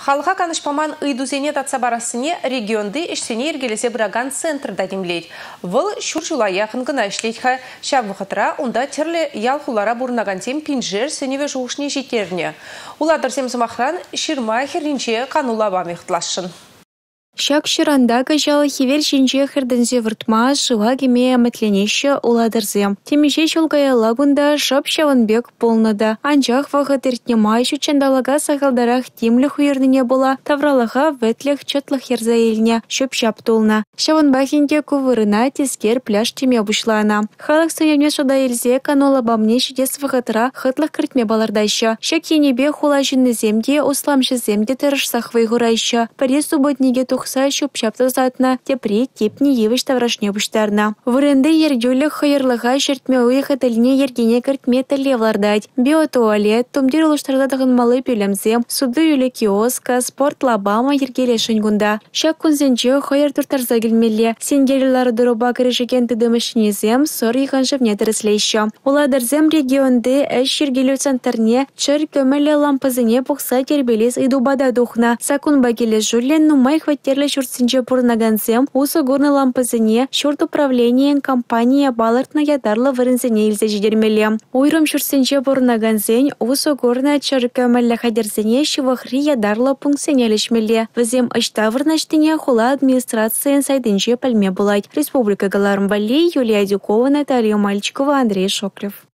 Халыға канышпаман ыйдузене татса барасыне регионды ішсене ергелесе бұраган центрда демлейд. Выл шүршула яқын гына ішлейдха шабвықытыра онда терлі ялхулара бұрнаган тем пинжер сеневе жуғышне жетеріне. Уладыр семзімақран ширма херінче қанула бамехтлашын. Шак шырандага жалы хевел шинче хырдынзе выртма жыла кеме әмітленеші уладырзе. Темеше шолгая лагунда шап шаванбек полнада. Анжақ вағыт иртнема еще чандалага сағалдарах темлі хуерныне бола, тавралаға вәтліх чатлық ерза еліне шөп шап толна. Шаванбахинге кувырына тескер пляж теме бұшлана. Халық сүйемне шода елзе канола бамне шедес вағытыра хытлық кіртме балардайшы. Шак енебе хула жынны земде, осламшы земде тырышсақ вайғырайшы. Паре субботнеге тұқса шөп-шапты затына тепре тепне евіш таврашне бұштарна. Вырынды ергелі хайырлыға шертме уйық әтіліне ергене кіртме тәлевлардайд. Биотуалет, томдер ұлыштардадығын малы пелемзем, суды үлі киоска, спорт лабама ергелешін гунда. Шак күнзенче хайыр тұртарза келмелі. Сенгелілары дұруба кірішіген тыдымышынезем сор иғаншывне тіріслейші. Уладырзем регионды әш ергелі центрне чыр көмілі лампызыне бұқса тербелес идубада дұхна. Сакун багелі жүрлен нумай хваттерлі шуртсенче пурнагансем, усы горны лампызыне шурт управлениен компания балыртна ядарлы вырынзене илзе жидермелі. Уйрым шуртсенче пурнагансен, усы горны чыр көмілі хадерзене шывахри ядарлы пунксене лешмелі. Візем ашта вырнаштыне хула администрациян сайдынче пальме булайд. Республика Галармбали, Юлия Дюкова, Наталья Мальчикова, Андрей Шоклев.